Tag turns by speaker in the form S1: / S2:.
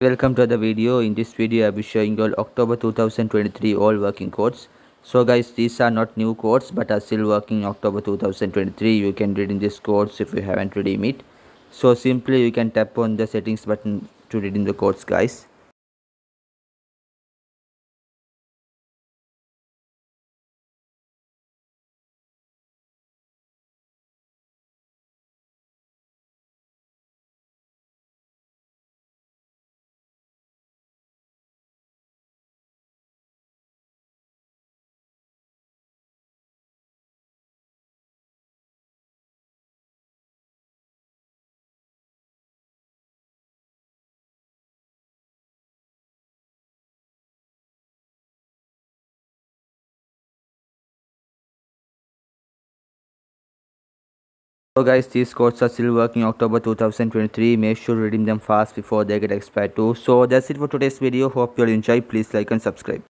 S1: Welcome to the video. In this video I'll be showing you all October 2023 all working codes. So guys, these are not new codes but are still working October 2023. You can read in these codes if you haven't redeemed it. So simply you can tap on the settings button to redeem the codes, guys. So guys, these codes are still working October 2023. Make sure to redeem them fast before they get expired too. So that's it for today's video. Hope you all enjoy. Please like and subscribe.